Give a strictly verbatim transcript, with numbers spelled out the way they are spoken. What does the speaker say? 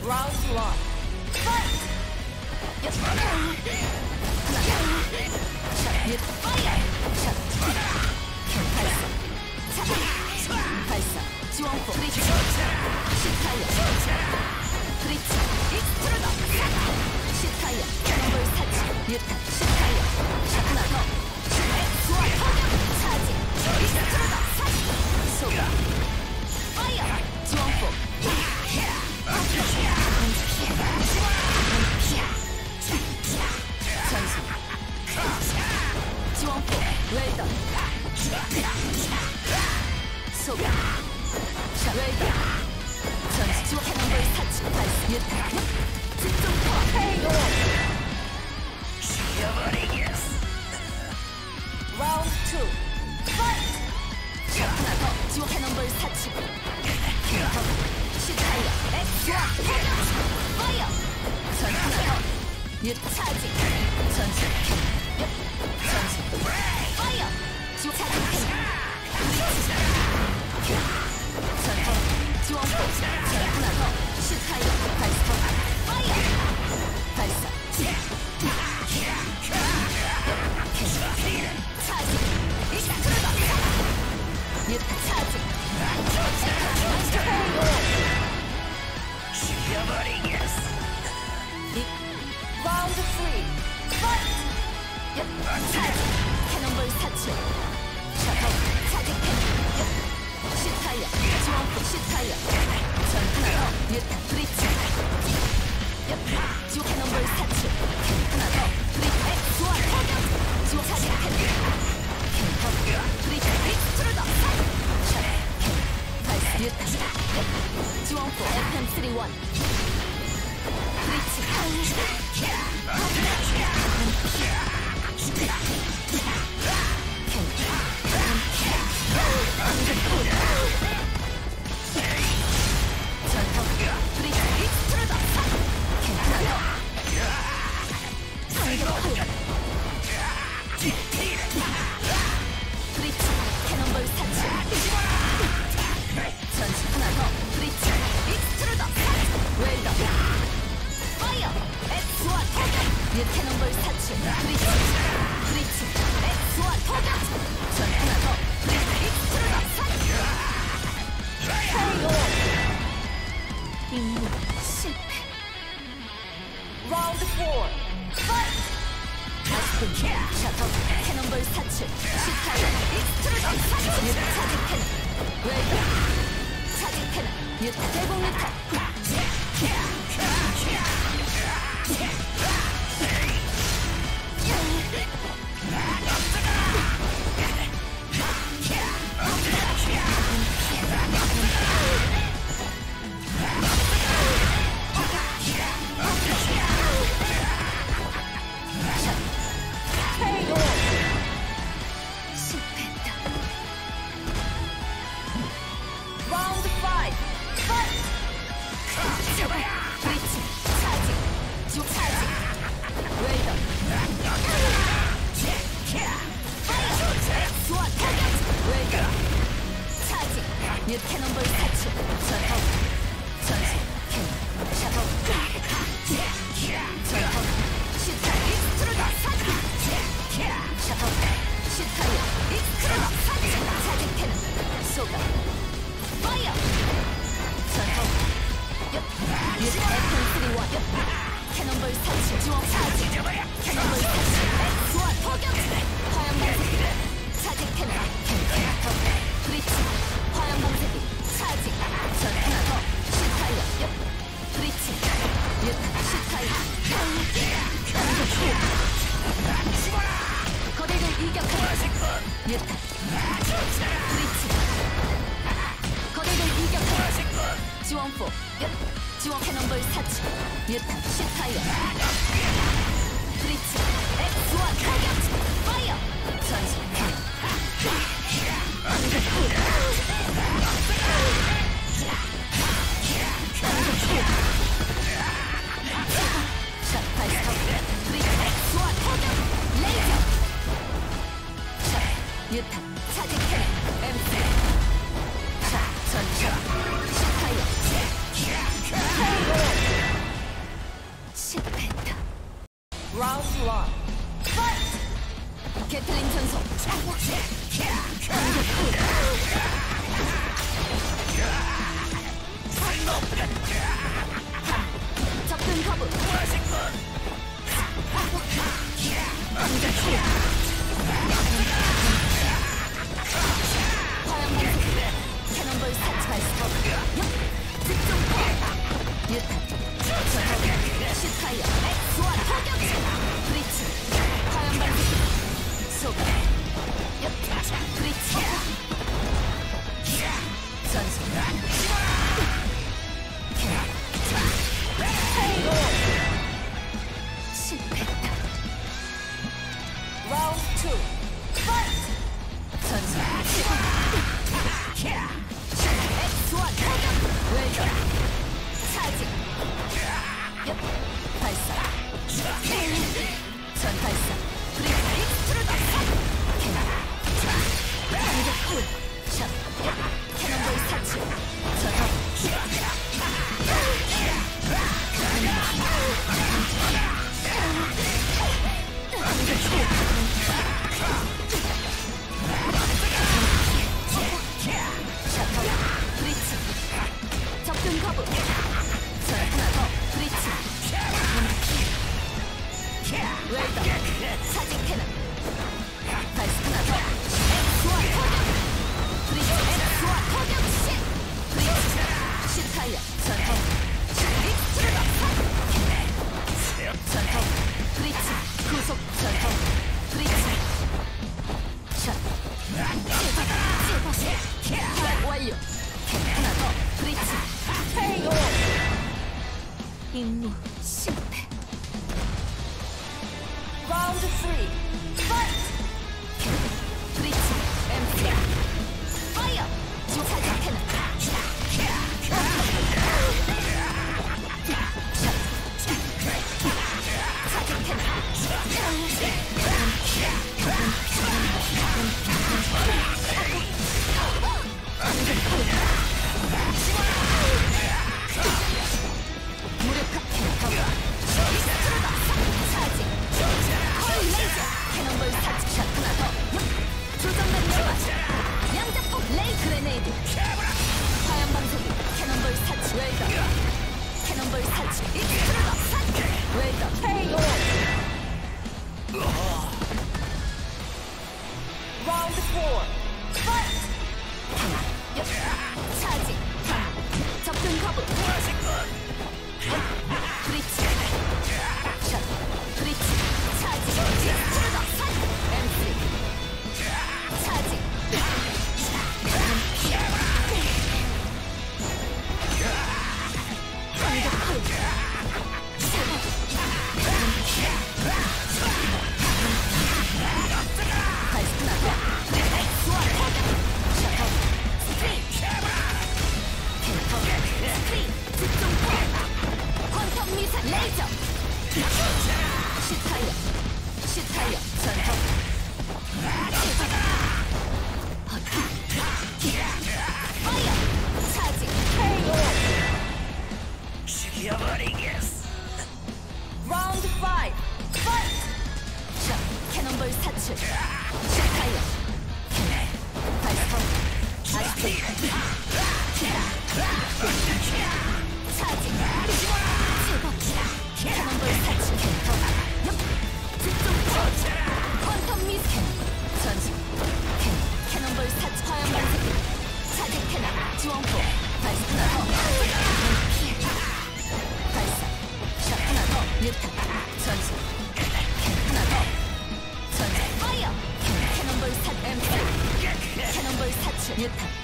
Round one. Fight! Yes. 하나. 샷. 윷. 파이어. 샷. 발사. 차. 발사. 지원포. 브리치. 시타이어. 브리치. 익스트루더. 시타이어. 캐논볼 사치. 윷. 시타이어. 샷. 하나 더. 수와 포격. 차지. 익스트루더. 사치. 소가. 파이어. 지원포. 전수. 지원포. 웰던. 소가. 샷. 웰던. 전수. 지원 캐논볼 사치. 발사. 유타. 집중 파워. 헤이오. 죽여버리겠어. 라운드 투. 파이트. 샷. 하나 더. 지원 캐논볼 사치. 시타이어. 엑스와 포격. 파이어. 전 하나 더. 윷. 차지. 전수. 윷. 전수. 파이어. 지원 차지. 전투. 지원포. 전 하나 더. 시타이어. 발사. 파이어. 발사. 차지. 익스트루더. 윷. 차지. 죽여버리겠어. 라운드 쓰리. 파이트. 윷. 차지. 캐논볼 사치. 셔터. 차지 캐논. 윷. 시타이어. 지원포. 시타이어. 전 하나 더. 윷. 브리치. 윷. 지원 캐논볼 사치. 하나 더. 브리치. 엑스와 포격. 지원 차지 캐논. 캐논. 브리치. 익스트루더. 셔터. 발사. 윷. 지원포. 에프엠 삼십일. 브리치. 전투. 브리치. 익스트루더. 하나 더. 상격 포격. 브리치. 캐논볼 사치. 전시 하나 더. 브리치. 익스트루더. 웰더. 파이어. 엑스와 포격. 윷. 캐논볼 사치. 브리치. 브리치. 엑스와 포격. 전 하나 더. 브리치. 익스트루더. 사치. 헤이오. 임무 실패. 라운드 사. 파이트. 다시 셔터. 캐논볼 사치. 시타이어. 익스트루더. 사치. 윷. 차지 캐논. 웰더. 차지 캐논. 윷. 대공 리터. 실패했다. 라운드 오. 파이트. 브리치. 차지. 주 차지. 웰던. 수와 타격. 웰던. 차지. 윷. 캐논볼 사치. 전투. 전시. 캐논. 셔터. 전투. 시타. 익스트루더. 사치. 셔터. 시타이어. 익스트루더. 사치. 차지 캐논. 소가. 파이어. 전투. 윷. 윷. 에프엠 삼십일. 윷. 캐논볼 사치. 지원 차지. 캐논볼 사치. 엑스와 포격. 화염 방사기. 차지 캐논. 캐논. 브리치. 화염 방사기. 차지. 전 하나 더. 시타이어. 윷. 브리치. 윷. 시타이어. 거대를 이격하라. 윷. 브리치. 거대를 이격하라. 지원포. 윷. 지원 캐논볼 사치. 윷. 시타이어. 브리치. 엑스와 타격. 파이어. 전시. 샷. 발사. 브리치. 엑스와 타격. 레이저. 샷. 유탄. 차지 캐논. 엠씨. 샷. 전차. 시타이어. 헤이오. 접근 거부. 화염 방석. 캐논볼 사치할 수 없고. 집중 포. 유탄. 전투. 슈타이어. 소환 포격. 브리츠. 화염 방석. 소가. 브리츠. 전수. 실패했다. 라운드 투. 파이트. 전수. 엑스원 타격. 웰더. 차지. 옆. 발사. 전 발사. 브리트. 익스트루더. 캐논. 반격 쿨. 샷. 캐논볼 사치. 전투. 브리츠. 접근 거부. 전 하나 더. 브리츠. 웰더. 사직 캐논. 발사 하나 더. 엑스와 타격. 브리츠. 엑스와 타격 신. 브리츠. 슈타이어. 전투. 익스트루더. 전투. 브리츠. 구속. 전투. 브리츠. 샷. 제거. 제거. 파악 완료. 하나 더. 브리츠. 페이오. 임무 실패. 라운드 쓰리. 파이트. 브리츠. 엠피. 파이어. 주사기 캐논. 사기 캐논. 무력화 캐논. 사지. 거의 레이저. 캐논볼 사치. 샷 하나 더. 조정면 내와. 양자폭 레이 그레네이드. 화염 방석이. 캐논볼 사치. 웰더. 캐논볼 사치. 익스트루더. 사치. 웰더. 페이오. 라운드 포. 파이트. 옆. 차지. 접근 거부. 브리츠. 샷. 브리츠. 차지. 익스트루더. 사치. 엠쓰리. 차지. 반격 쿨. 세번. 발사 하나 더. 엑스와 타격. 셔터. 스크린. 캐논. 스크린. 집중 포. 퀀텀 미사일 레이저. 슈타이어. 슈타이어. 전투. 파이어. 차지. 케이오. 죽여버리겠어. 라운드 파이브. 파이트. 샷. 캐논볼 사출. 슈타이어. 발사. 아스트. 차지. 제거. 캐논볼 사출. 옆. 집중 포. 퀀텀 미스캔. 전수. 캐논. 캐논볼 사출. 화염 방석이. 차지 캐논. 지원포. 발사 하나 더. 발사. 샷 하나 더. 뉴탄. 전수. 하나 더. 전수. 파이어. 캐논볼 사. 엠쓰리. 캐논볼 사출. 뉴탄.